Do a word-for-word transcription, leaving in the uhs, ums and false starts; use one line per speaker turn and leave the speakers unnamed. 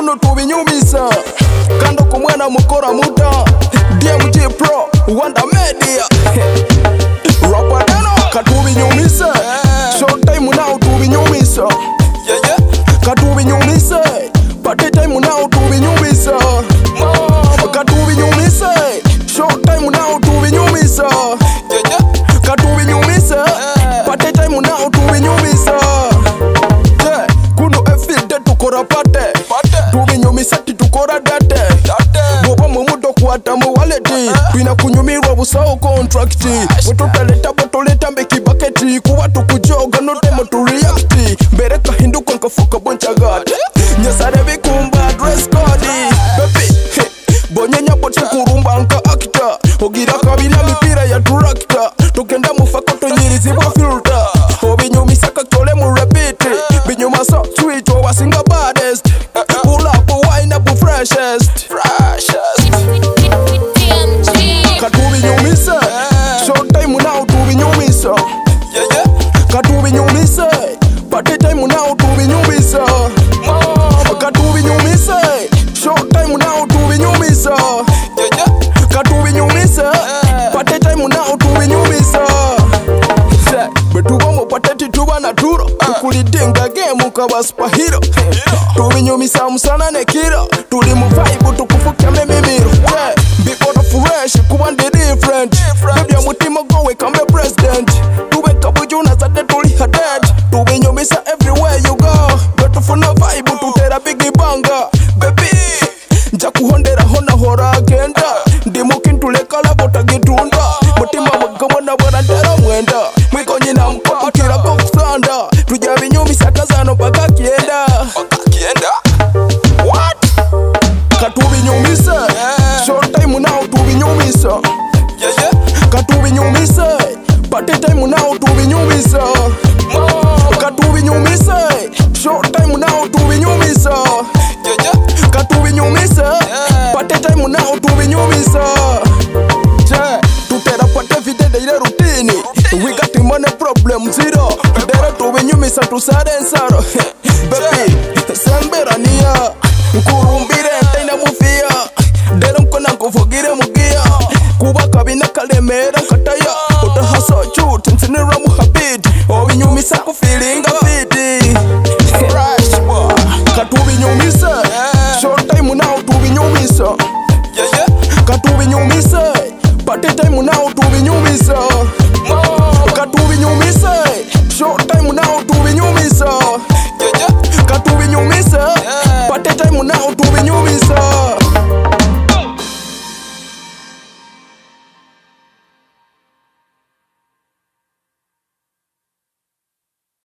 kuno tubinyumisa kando kumwana mukora muta D M G Pro Wanda Media Rappa Deno katubinyumisa short time now tubinyumisa yeah yeah katubinyumisa party time now tubinyumisa katubinyumisa short time now tubinyumisa yeah yeah katubinyumisa party time now tubinyumisa yeah kuno everyday tukora pate tubinyumisa titukora date boba mumudo kwata mu wallet bina kunyumirwa busaho contract bototaleta botoleta mbeki bucket kuba tukujoga no demo to react mbere kahinduka nkafuka bonchagate nyasare bikumba dress code baby bonyenya bote kurumba nka actor ogira kabila mipira ya tractor tugenda mufako tonyirizibwa filter obinyumisa kakole mu repeat binyuma so sweet owasinga baddest pull up wine up freshest freshest katubinyumisa short time now tubinyumisa yeah yeah katubinyumisa party time now tubinyumisa katubinyumisa short time now tubinyumisa yeah yeah katubinyumisa party time now tubinyumisa betuba mu patati tuba na turo tukulidinga game kaba superhero tubinyumisa musana ne kiro tuli mu vibe tukufuka memimiro before fresh kuba ndi different baby mutima gowe kambe president tube kabujuna zate tuli hated tubinyumisa everywhere you go betufuna vibe tutera big banga baby nja kuhondera hona hora agenda ndi mukintulekala botagitunda mutima magamo na barandera mwenda mwiko nyina mkopo kira boxanda tuja binyumisa kazano paka kienda paka kienda what katubinyumisa short time now tubinyumisa yeah yeah katubinyumisa party time now tubinyumisa katubinyumisa short time now tubinyumisa yeah yeah katubinyumisa party time now tubinyumisa yeah tutera pate vide ile routine we got the money problem zero tutera tubinyumisa tusare nsaro baby samberania nkurumbire taina mufia dero nkona nkuvugire mugia kuba kabina kalemera kataya utahaso chute nsinira mu habit obinyumisa ku feelinga fiti fresh boy katubinyumisa short time now tubinyumisa yeah yeah katubinyumisa party time now tubinyumisa